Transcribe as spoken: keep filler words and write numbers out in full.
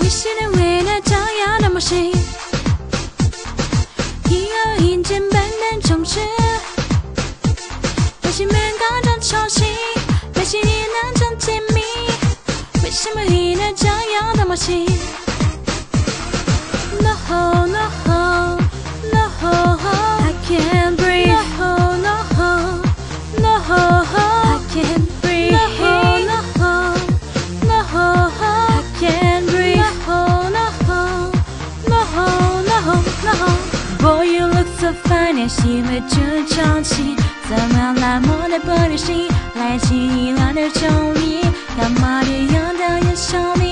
你是能为了这样的模式，以后迎接本能重视，担心没高中潮汐，担心你那种甜蜜，为什么为了这样的默契 ？No no no I can't breathe. No no no I can't breathe. No no no I can't breathe. No no no no no Boy, you look so fine， 连喜欢这场戏，怎么那么的不流行？来记忆乱的中意，干嘛这样的眼神？